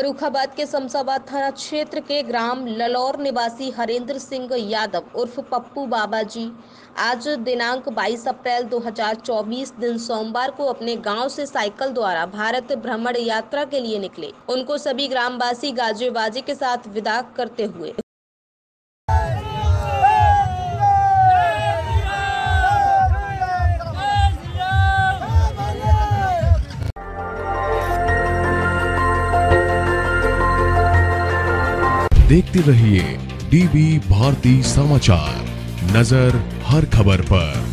फर्रुखाबाद के शमशाबाद थाना क्षेत्र के ग्राम ललौर निवासी हरेंद्र सिंह यादव उर्फ पप्पू बाबा जी आज दिनांक 22 अप्रैल 2024 दिन सोमवार को अपने गांव से साइकिल द्वारा भारत भ्रमण यात्रा के लिए निकले। उनको सभी ग्रामवासी गाजे बाजे के साथ विदा करते हुए देखते रहिए डीबी भारती समाचार, नजर हर खबर पर।